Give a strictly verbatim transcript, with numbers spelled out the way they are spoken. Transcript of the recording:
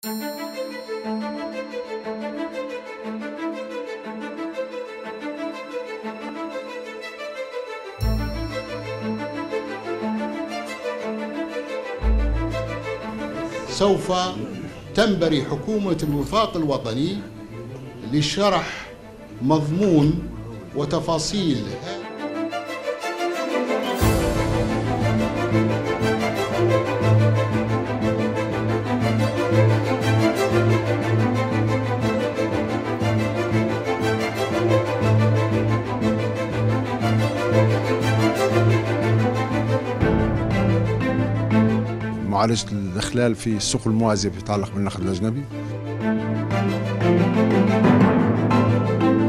سوف تنبري حكومة الوفاق الوطني لشرح مضمون وتفاصيل معالجة الإخلال في السوق الموازية يتعلق بالنقد الأجنبي.